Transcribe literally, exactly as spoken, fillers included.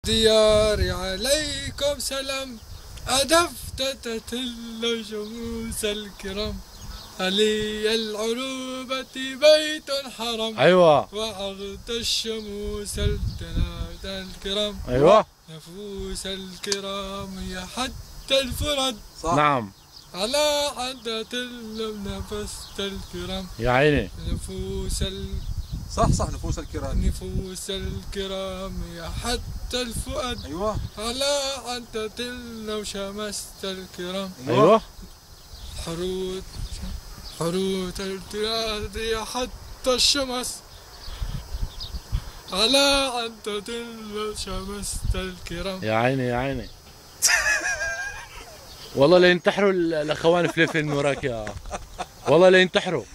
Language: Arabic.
دياري عليكم سلام، أدفت تتل شموس الكرام، علي العروبة بيت حرم، ايوه وعرض الشموس التناد الكرام، ايوه نفوس الكرام يا حتى الفرد، صح. نعم على عدة نفست الكرام، يا عيني نفوس ال... صح صح نفوس الكرام، نفوس الكرام يا حتى الفؤاد، ايوه على عدة لو شمست الكرام، ايوه حروت حروت التراد يا حتى الشمس، على عدة لو شمست الكرام. يا عيني يا عيني والله لا ينتحروا الاخوان فليفل من وراك يا والله لا ينتحروا.